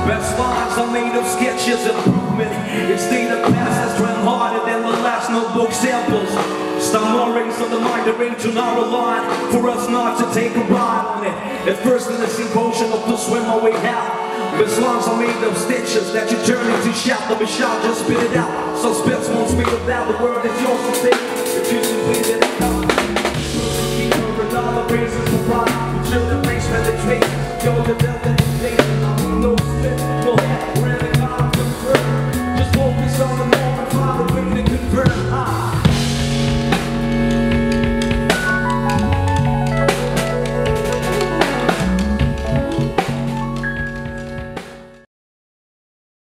Best lines are made of sketches and improvement. It's the past that's run harder than the last notebook samples. Stammerings of the mind arranged on our line for us not to take a ride on it. At first in this emotional to swim my way out. Best lines are made of stitches that you turn into shout. Let me shout, just spit it out. Suspense won't speak about the word is yours to take. If you simply let it out. Keep her all the praises for pride. Until the race penetrates. Yo, the death and the station. I'm no spit, no hat. We're in the God of the just focus on the moment, find a way to convert.